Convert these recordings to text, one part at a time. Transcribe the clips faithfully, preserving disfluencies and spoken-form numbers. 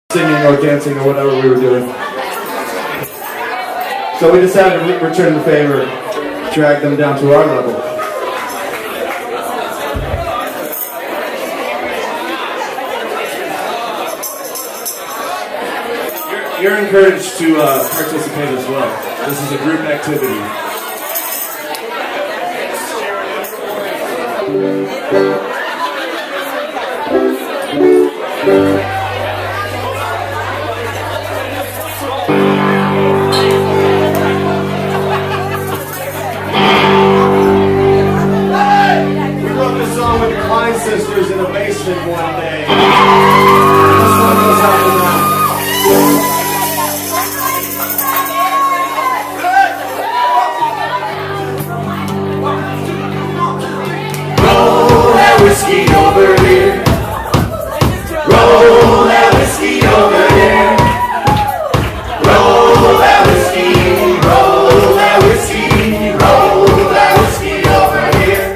singing or dancing or whatever we were doing. So we decided to return the favor, drag them down to our level. You're, you're encouraged to uh, participate as well. This is a group activity. Sisters in a basement one day. This one goes out to them. Roll that whiskey over here. Roll that whiskey over here. Roll that whiskey. Roll that whiskey. Roll that whiskey over here.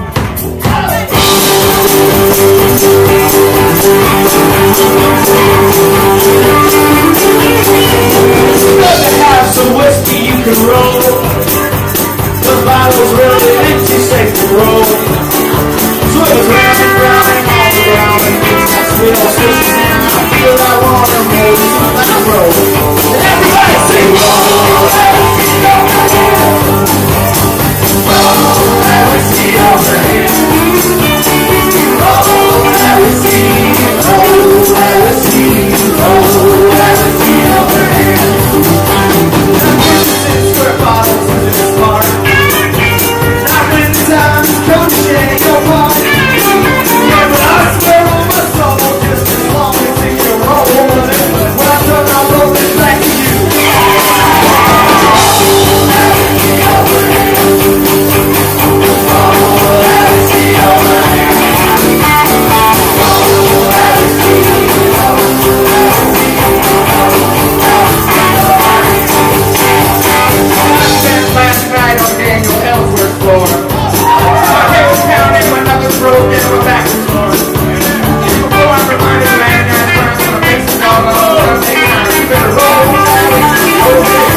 Some whiskey you can roll. The bottle's really empty, safe to roll. Swing round and round and all around and that sweet old sister. I feel I wanna roll, I roll. And everybody say roll that whiskey over here. Roll that whiskey over here. Roll that whiskey, roll that whiskey, roll that whiskey over here. Bottles in this bar. Not when the time comes to shake your heart. Yeah, but I swear on my soul, just as long as it can roll. When I turn, I'll roll it back to you. Roll that whiskey over here. Roll that whiskey over here. Roll that whiskey, roll that whiskey, roll that whiskey over here. Last night on Daniel Ellsworth floor. My head was pounding, my knuckles broke, and my back was sore. Before I reminded the man that I'm gonna face the dog on the day night, you better roll that whiskey over here.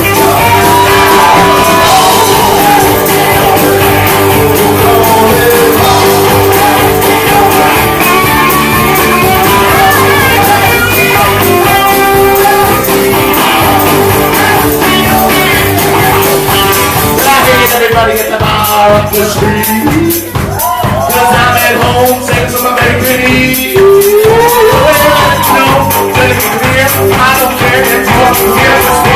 Everybody at the bar up the street, cause I'm at home saving some of my baby. Well, I know, let it be clear, I don't care if you want to hear this.